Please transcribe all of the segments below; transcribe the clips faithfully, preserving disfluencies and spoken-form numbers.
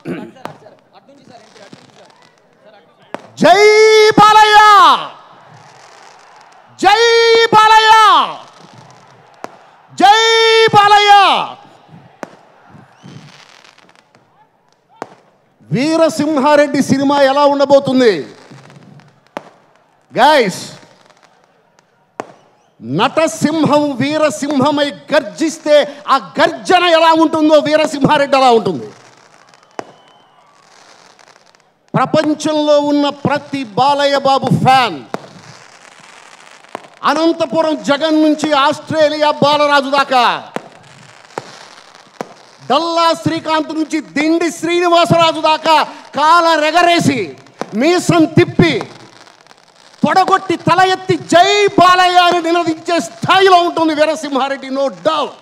జై బాలయ్య, జై బాలయ్య, జై బాలయ్య. వీరసింహారెడ్డి సినిమా ఎలా ఉండబోతుంది గైస్? నటసింహం వీరసింహమై గర్జిస్తే ఆ గర్జన ఎలా ఉంటుందో వీరసింహారెడ్డి అలా ఉంటుంది. ప్రపంచంలో ఉన్న ప్రతి బాలయ్య బాబు ఫ్యాన్, అనంతపురం జగన్ నుంచి ఆస్ట్రేలియా బాలరాజు దాకా, డల్లా శ్రీకాంత్ నుంచి దిండి శ్రీనివాసరాజు దాకా కాల రెగరేసి మీసం తిప్పి తొడగొట్టి తల ఎత్తి జై బాలయ్య అని నినదించే స్థాయిలో ఉంటుంది వీరసింహారెడ్డి, నో డౌట్.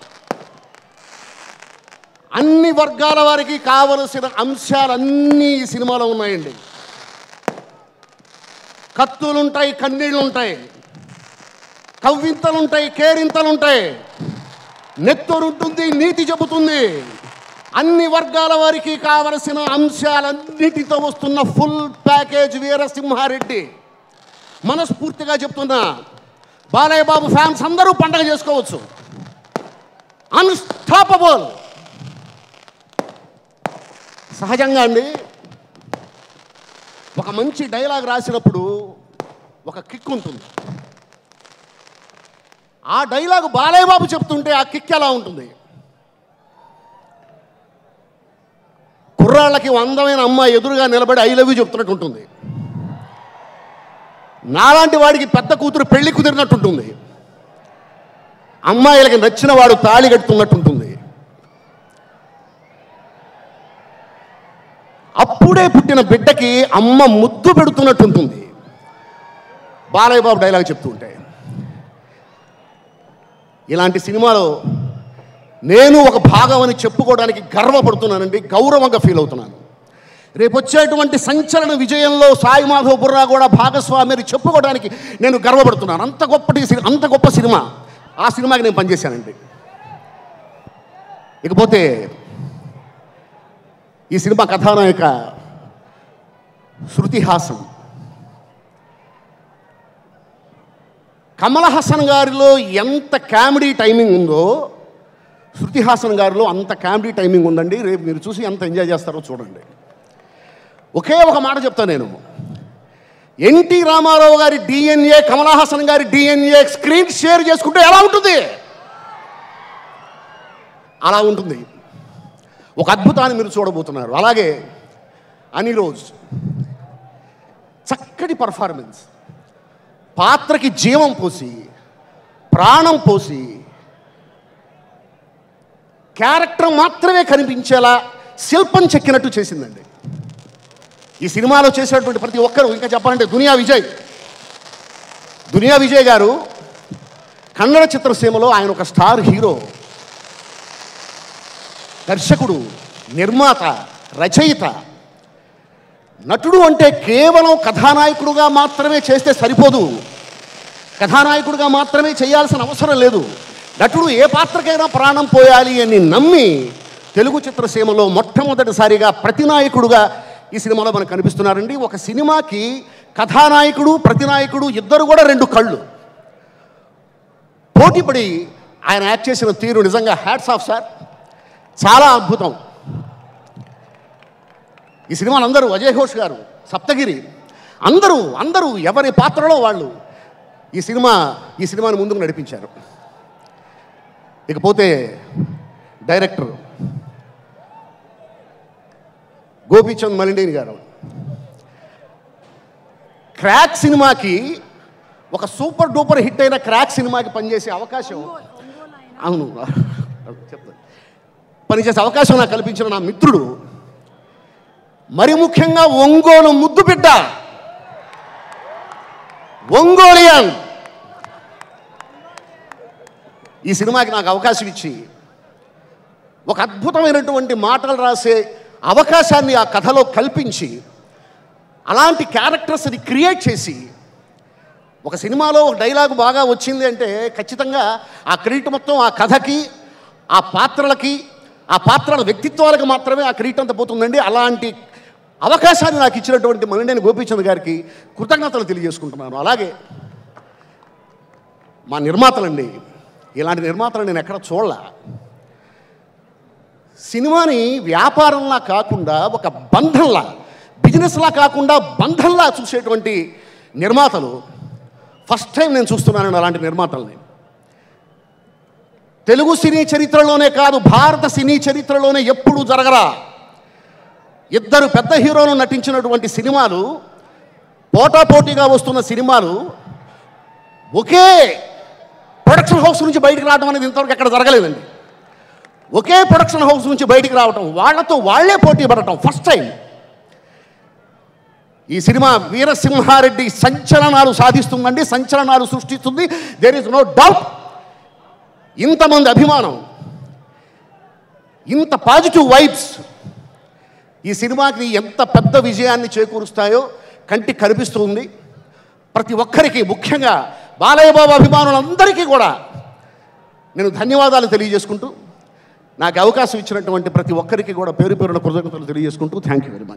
అన్ని వర్గాల వారికి కావలసిన అంశాలన్నీ ఈ సినిమాలో ఉన్నాయండి. కత్తులుంటాయి, కన్నీళ్ళుంటాయి, కవ్వింతలుంటాయి, కేరింతలుంటాయి, నెత్తరుంటుంది, నీతి చెబుతుంది. అన్ని వర్గాల వారికి కావలసిన అంశాలన్నిటితో వస్తున్న ఫుల్ ప్యాకేజ్ వీరసింహారెడ్డి. మనస్ఫూర్తిగా చెప్తున్నా, బాలయ్య బాబు ఫ్యాన్స్ అందరూ పండగ చేసుకోవచ్చు. అన్స్టాపబుల్. సహజంగా అండి, ఒక మంచి డైలాగ్ రాసినప్పుడు ఒక కిక్ ఉంటుంది. ఆ డైలాగ్ బాలయ్య బాబు చెప్తుంటే ఆ కిక్ ఎలా ఉంటుంది? కుర్రాళ్ళకి అందమైన అమ్మాయి ఎదురుగా నిలబడి ఐ లవ్ యూ చెప్తున్నట్టు ఉంటుంది. నాలాంటి వాడికి పెద్ద కూతురు పెళ్లి కుదిరినట్టుంటుంది. అమ్మాయిలకి నచ్చిన వాడు తాళి కట్టుతున్నట్టుంటుంది. అప్పుడే పుట్టిన బిడ్డకి అమ్మ ముద్దు పెడుతున్నట్టుంటుంది బాలయ్య బాబు డైలాగ్ చెప్తూ ఉంటే. ఇలాంటి సినిమాలో నేను ఒక భాగం అని చెప్పుకోవడానికి గర్వపడుతున్నానండి, గౌరవంగా ఫీల్ అవుతున్నాను. రేపు వచ్చేటువంటి సంచలన విజయంలో సాయి మాధవ్ బుర్రా కూడా భాగస్వామి అని చెప్పుకోవడానికి నేను గర్వపడుతున్నాను. అంత గొప్పటి అంత గొప్ప సినిమా. ఆ సినిమాకి నేను పనిచేశానండి. ఇకపోతే ఈ సినిమా కథానాయిక శృతి హాసన్. కమల్ హాసన్ గారిలో ఎంత కామెడీ టైమింగ్ ఉందో శృతి హాసన్ గారిలో అంత కామెడీ టైమింగ్ ఉందండి. రేపు మీరు చూసి ఎంత ఎంజాయ్ చేస్తారో చూడండి. ఒకే ఒక మాట చెప్తాను నేను, ఎన్టీ రామారావు గారి డిఎన్ఏ కమల్ హాసన్ గారి డిఎన్ఏ స్క్రీన్ షేర్ చేసుకుంటే ఎలా ఉంటుంది? అలా ఉంటుంది. ఒక అద్భుతాన్ని మీరు చూడబోతున్నారు. అలాగే అనిరోజ్ చక్కటి పర్ఫార్మెన్స్, పాత్రకి జీవం పోసి ప్రాణం పోసి క్యారెక్టర్ మాత్రమే కనిపించేలా శిల్పం చెక్కినట్టు చేసిందండి. ఈ సినిమాలో చేసినటువంటి ప్రతి ఒక్కరు, ఇంకా చెప్పాలంటే దునియా విజయ్ దునియా విజయ్ గారు కన్నడ చిత్రసీమలో ఆయన ఒక స్టార్ హీరో, దర్శకుడు, నిర్మాత, రచయిత. నటుడు అంటే కేవలం కథానాయకుడుగా మాత్రమే చేస్తే సరిపోదు. కథానాయకుడిగా మాత్రమే చేయాల్సిన అవసరం లేదు. నటుడు ఏ పాత్రకైనా ప్రాణం పోయాలి అని నమ్మి తెలుగు చిత్రసీమలో మొట్టమొదటిసారిగా ప్రతినాయకుడుగా ఈ సినిమాలో మనకు కనిపిస్తున్నారండి. ఒక సినిమాకి కథానాయకుడు, ప్రతినాయకుడు ఇద్దరు కూడా రెండు కళ్ళు. పోటీపడి ఆయన యాక్ట్ చేసిన తీరు నిజంగా హ్యాట్స్ ఆఫ్ సార్, చాలా అద్భుతం. ఈ సినిమాలు అందరూ, అజయ్ ఘోష్ గారు, సప్తగిరి, అందరూ అందరూ ఎవరి పాత్రలో వాళ్ళు ఈ సినిమా ఈ సినిమాని ముందుకు నడిపించారు. ఇకపోతే డైరెక్టర్ గోపీచంద్ మలినేని గారు. క్రాక్ సినిమాకి, ఒక సూపర్ డూపర్ హిట్ అయిన క్రాక్ సినిమాకి పనిచేసే అవకాశం, అవును చెప్తాను, పనిచేసే అవకాశం నాకు కల్పించిన నా మిత్రుడు, మరి ముఖ్యంగా ఒంగోలు ముద్దు బిడ్డ, ఒంగోలియన్, ఈ సినిమాకి నాకు అవకాశం ఇచ్చి ఒక అద్భుతమైనటువంటి మాటలు రాసే అవకాశాన్ని ఆ కథలో కల్పించి అలాంటి క్యారెక్టర్స్ని క్రియేట్ చేసి ఒక సినిమాలో ఒక డైలాగ్ బాగా వచ్చింది అంటే ఖచ్చితంగా ఆ క్రెడిట్ మొత్తం ఆ కథకి, ఆ పాత్రలకి, ఆ పాత్రల వ్యక్తిత్వాలకు మాత్రమే ఆ కిరీటంత పోతుందండి. అలాంటి అవకాశాన్ని నాకు ఇచ్చినటువంటి మలినేని గోపీచంద్ గారికి కృతజ్ఞతలు తెలియజేసుకుంటున్నాను. అలాగే మా నిర్మాతలండి, ఇలాంటి నిర్మాతలు నేను ఎక్కడ చూడలే. సినిమాని వ్యాపారంలా కాకుండా ఒక బంధంలా, బిజినెస్లా కాకుండా బంధంలా చూసేటువంటి నిర్మాతలు ఫస్ట్ టైం నేను చూస్తున్నాను. అలాంటి నిర్మాతల్ని తెలుగు సినీ చరిత్రలోనే కాదు, భారత సినీ చరిత్రలోనే ఎప్పుడూ జరగరా. ఇద్దరు పెద్ద హీరోలు నటించినటువంటి సినిమాలు, పోటాపోటీగా వస్తున్న సినిమాలు ఒకే ప్రొడక్షన్ హౌస్ నుంచి బయటికి రావడం అనేది ఇంతవరకు ఎక్కడ జరగలేదండి. ఒకే ప్రొడక్షన్ హౌస్ నుంచి బయటికి రావటం, వాళ్లతో వాళ్లే పోటీ పడటం ఫస్ట్ టైం. ఈ సినిమా వీరసింహారెడ్డి సంచలనాలు సాధిస్తుందండి, సంచలనాలు సృష్టిస్తుంది. There is no doubt. ఇంతమంది అభిమానం, ఇంత పాజిటివ్ వైబ్స్ ఈ సినిమాకి ఎంత పెద్ద విజయాన్ని చేకూరుస్తాయో కంటికి కనిపిస్తుంది. ప్రతి ఒక్కరికి, ముఖ్యంగా బాలయ్య బాబు అభిమానులందరికీ కూడా నేను ధన్యవాదాలు తెలియజేసుకుంటూ, నాకు అవకాశం ఇచ్చినటువంటి ప్రతి ఒక్కరికి కూడా పేరు పేరున కృతజ్ఞతలు తెలియజేసుకుంటూ థ్యాంక్ యూ వెరీ మచ్.